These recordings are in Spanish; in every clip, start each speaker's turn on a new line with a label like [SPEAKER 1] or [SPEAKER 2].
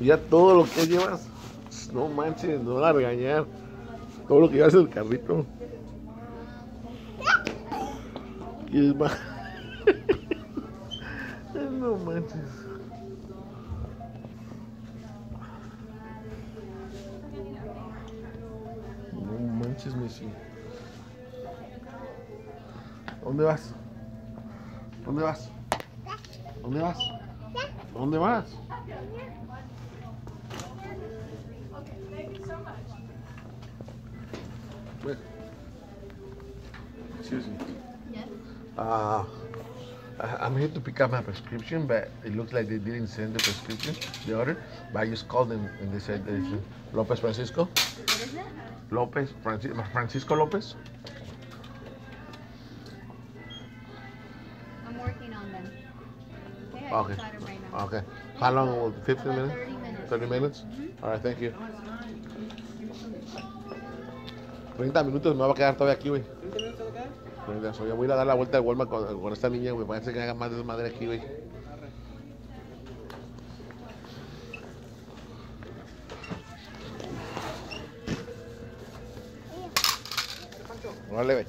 [SPEAKER 1] Ya todo lo que llevas, no manches, no van a regañar. Todo lo que llevas en el carrito. Y es más. No manches. No manches, Messi. ¿Dónde vas? ¿Dónde vas? ¿Dónde vas? ¿Dónde vas? Wait. Excuse me.
[SPEAKER 2] Yes.
[SPEAKER 1] I'm here to pick up my prescription, but it looks like they didn't send the prescription, the order. But I just called them and they said there's Lopez Francisco.
[SPEAKER 2] What is it?
[SPEAKER 1] Lopez, Francisco Lopez.
[SPEAKER 2] I'm working on them. Okay, I
[SPEAKER 1] Okay.
[SPEAKER 2] just got 'em right now.
[SPEAKER 1] Okay. How long will 15
[SPEAKER 2] About
[SPEAKER 1] minutes?
[SPEAKER 2] 30 minutes.
[SPEAKER 1] 30 minutes? All right, thank you. 30 minutos me va a quedar todavía aquí, güey.
[SPEAKER 3] 30 minutos de acá.
[SPEAKER 1] Yo voy a ir a dar la vuelta al Walmart con esta niña, güey. Parece que haga más desmadre aquí, güey. Órale, güey.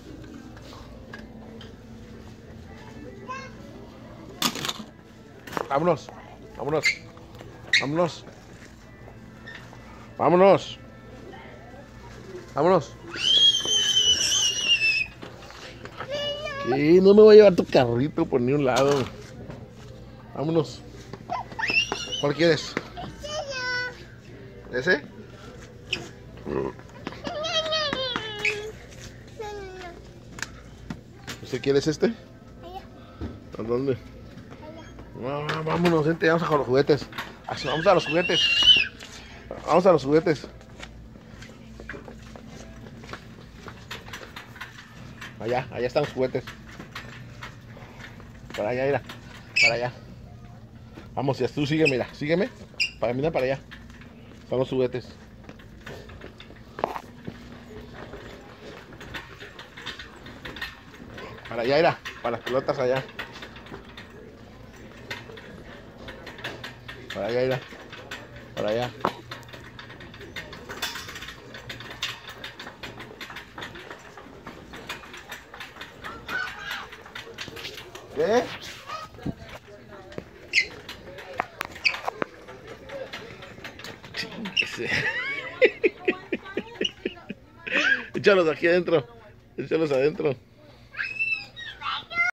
[SPEAKER 1] Vámonos, vámonos, vámonos, vámonos, vámonos. ¿Qué? No me voy a llevar tu carrito por ni un lado. Vámonos. ¿Cuál quieres? ¿Ese? ¿Usted quiere este? ¿A dónde? Vámonos, gente, vamos a los juguetes. Vamos a los juguetes. Vamos a los juguetes. Allá están los juguetes. Para allá, mira. Para allá. Vamos, ya tú sígueme, mira. Sígueme. Mira para allá. Están los juguetes. Para allá, mira. Para las pelotas allá. Para allá, mira. Para allá. ¿Qué? Échalos aquí adentro. Échalos adentro.